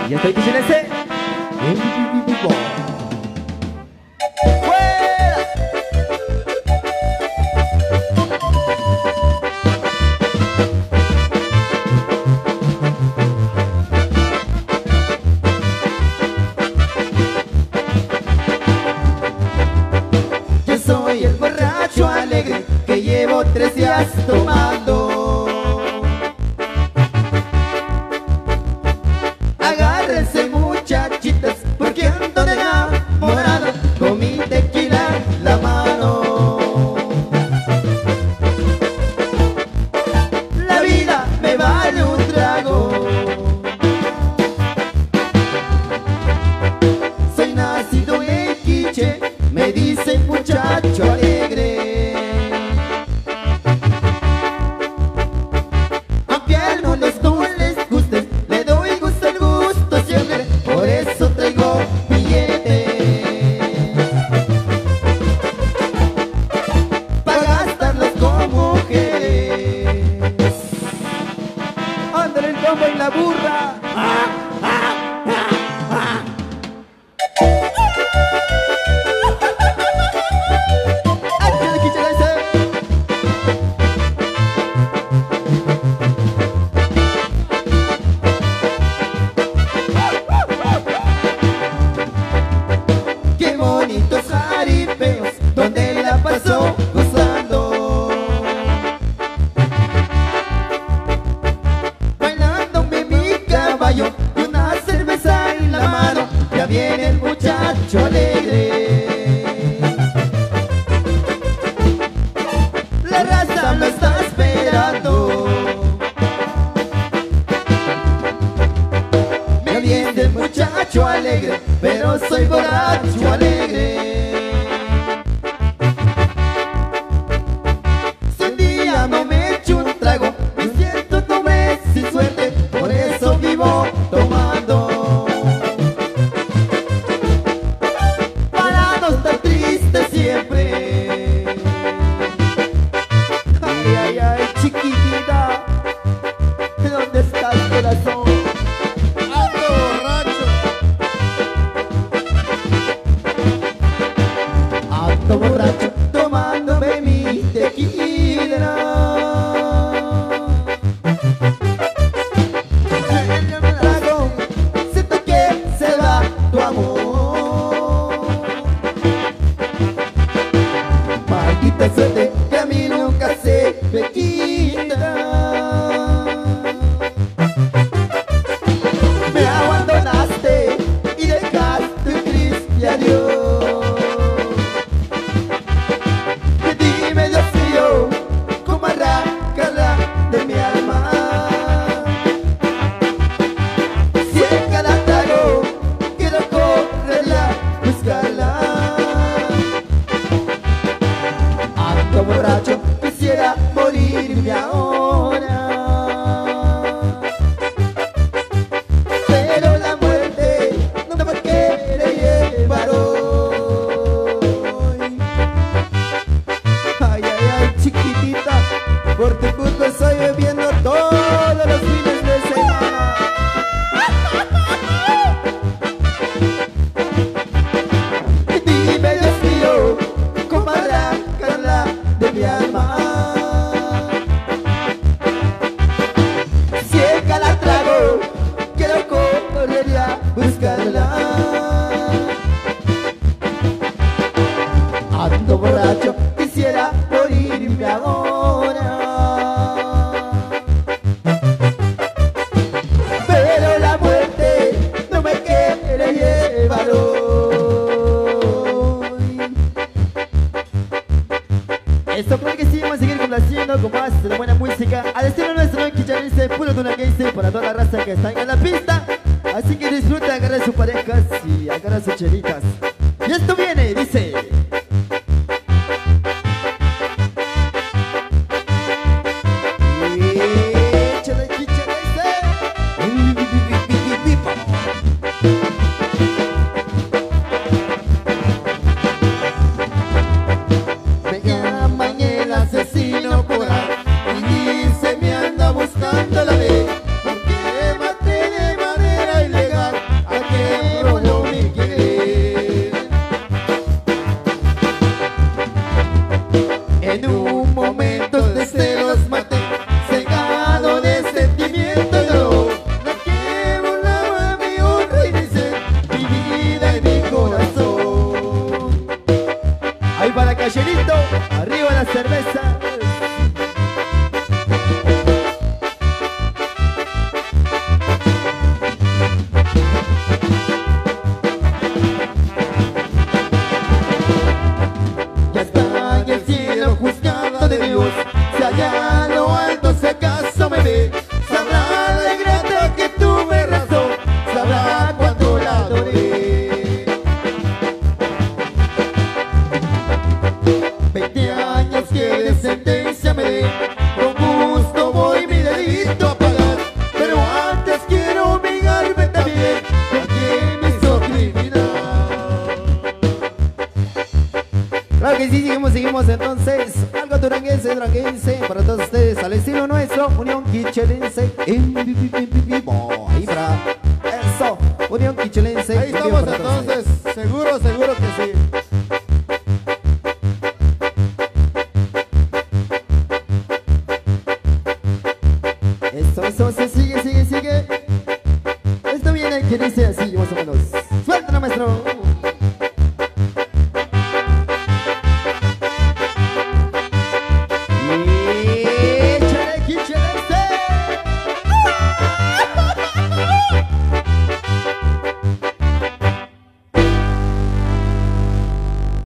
Y estoy diciendo ese. Yo soy el borracho alegre que llevo 3 días tomando. Agárrense muchachitas porque ando de enamorado con mi tequila en la mano. La vida me vale un trago. Soy nacido en Quiche, me dicen muchacho alegre. Aunque a algunos no les guste, le doy gusto al gusto siempre. Por eso traigo billetes para gastarlos con mujeres. Ándale el combo en la burra. Qué bonitos jaripeos donde la pasó gozando, bailándome mi caballo y una cerveza en la mano. Ya viene el muchacho alegre, la raza lo está esperando. Me viene el muchacho alegre, pero soy borracho alegre. Si un día no me echo un trago, me siento un hombre sin suerte, por eso vivo tomando, para no estar triste siempre. Ay, ay, ay, chiquitita, ¿dónde estás, corazón? Ando borracho. Ando borracho tomándome mi tequila. Trago, siento que se va tu amor. Maldita suerte que a mí nunca se me quita. Me abandonaste y dejaste un triste adiós. Dime, Dios mío, cómo arrancarla de mi alma. Si en cada trago quiero correrla, buscarla. Ando borracho, quisiera morirme ahora, pero la muerte no me quiere llevar hoy. Ay, ay, ay, chiquitita, por tu culpa estoy bebiendo todos los fines de semana. Dime, Dios mío, cómo arrancarla de mi alma. Si en cada trago quiero correr a buscarla. Ando borracho, quisiera morirme ahora, pero la muerte no me quiere llevar hoy. Esto porque sí, vamos a seguir complaciendo con más de la buena música al estilo nuestro, ¿no? Quichanense, puro tunaquense, para toda la raza que está en la pista. Así que disfruta, agarra sus parejas y agarra sus chelitas. Y esto viene, dice. Échale, quichanense. Me llaman el asesino por ahí y dice me anda buscando la ley, porque maté de manera ilegal seguimos entonces. Algo duranguense, para todos ustedes, al estilo nuestro, Unión Quichelense en vivo. Ahí para eso, Unión Quichelense. Ahí en vivo estamos para todos entonces, seguro que sí.